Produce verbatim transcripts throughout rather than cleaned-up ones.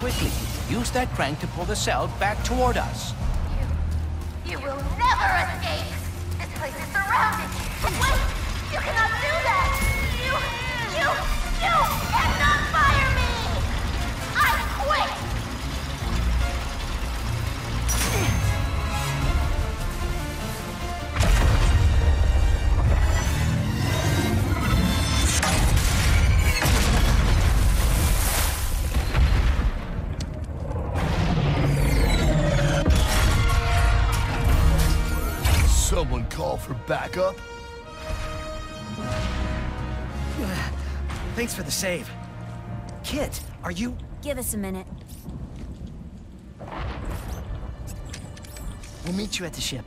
quickly. Use that crank to pull the cell back toward us. You, you will never escape! This place is surrounded! Wait! You cannot do that! You, you, you cannot fire me! I quit! Someone call for backup? Thanks for the save. Kit, are you... Give us a minute. We'll meet you at the ship.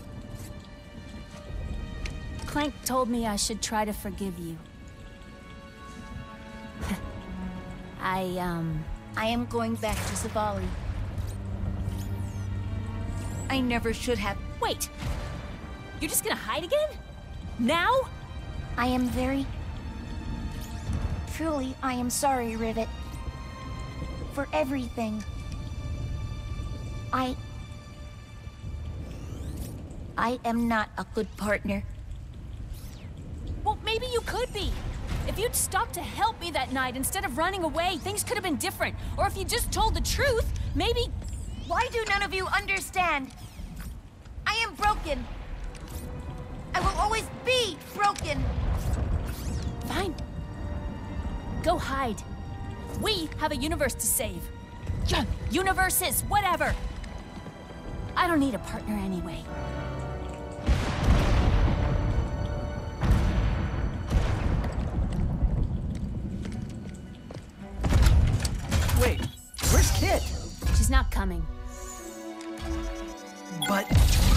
Clank told me I should try to forgive you. I, um... I am going back to Zavali. I never should have... Wait! You're just gonna hide again? Now? I am very... Truly, I am sorry, Rivet. For everything. I... I am not a good partner. Well, maybe you could be. If you'd stopped to help me that night instead of running away, things could have been different. Or if you just told the truth, maybe... Why do none of you understand? I am broken. I will always be broken. Fine. Go hide. We have a universe to save. Universes, whatever. I don't need a partner anyway. Wait, where's Kit? She's not coming. But...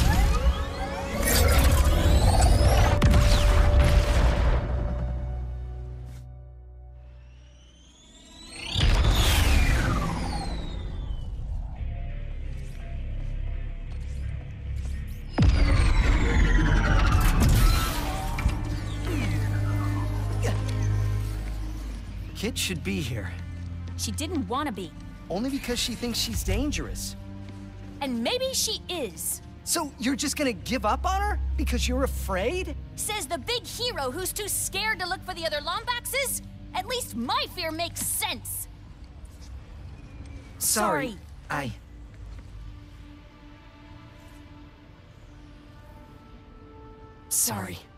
Kit should be here. She didn't want to be. Only because she thinks she's dangerous. And maybe she is. So you're just gonna give up on her? Because you're afraid? Says the big hero who's too scared to look for the other Lombaxes? At least my fear makes sense. Sorry. Sorry. I... Sorry.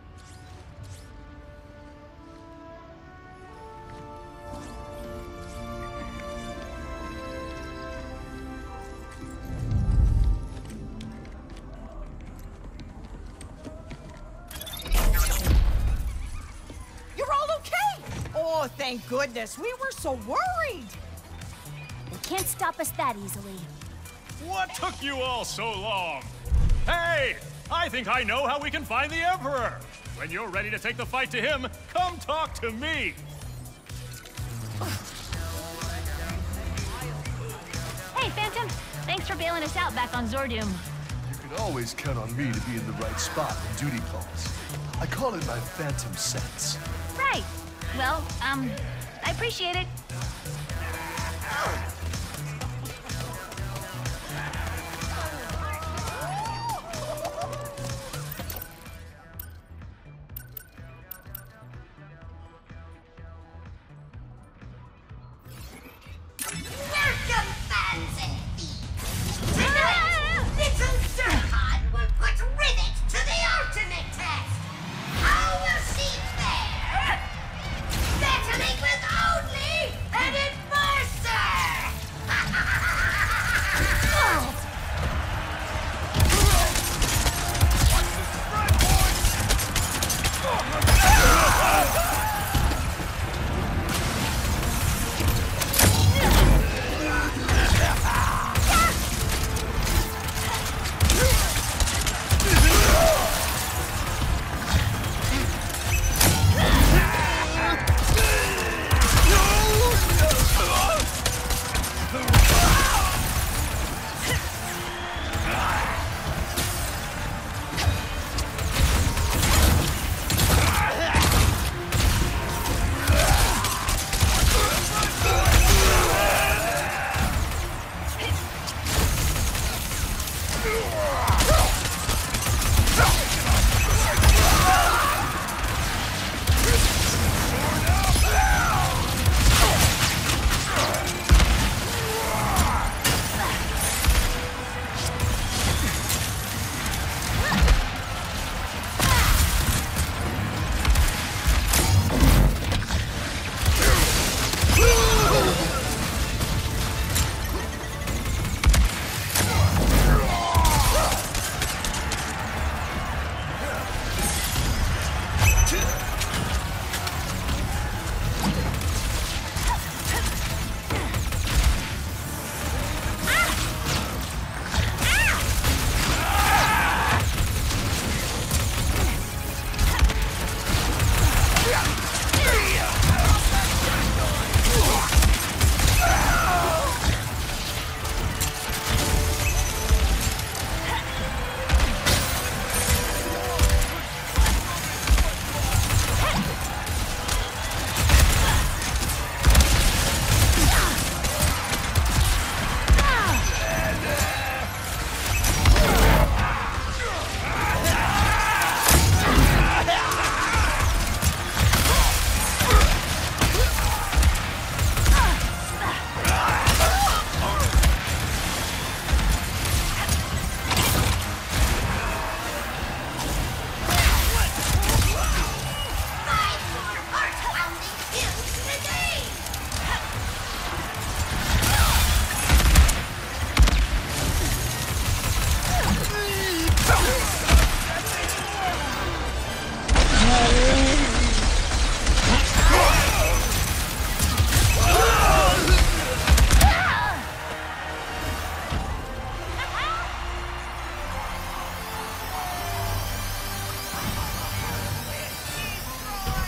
Oh, thank goodness. We were so worried. They can't stop us that easily. What took you all so long? Hey! I think I know how we can find the Emperor! When you're ready to take the fight to him, come talk to me! Hey, Phantom! Thanks for bailing us out back on Zordoom. You can always count on me to be in the right spot when duty calls. I call it my phantom sense. Right. Well, um, I appreciate it. Welcome, fans and thieves! Tonight, little Zircon will put Rivet to the ultimate test! How will she fare? Battling with only an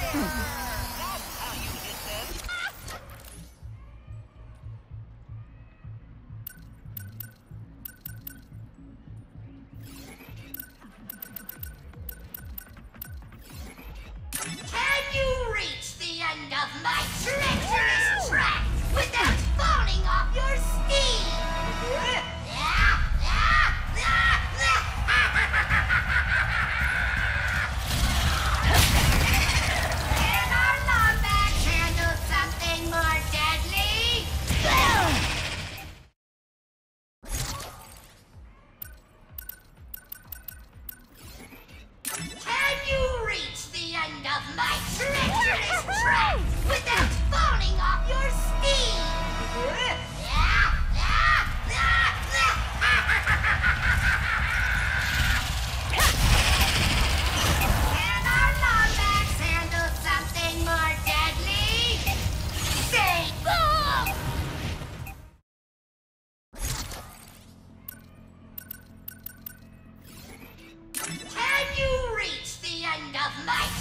Can you reach the end of my treacherous track without falling off your steed? Can our Lombax handle something more deadly? Can you reach the end of my treacherous track without falling off your steed? Can our Lombax handle something more deadly? Say boom! Can you reach the end of my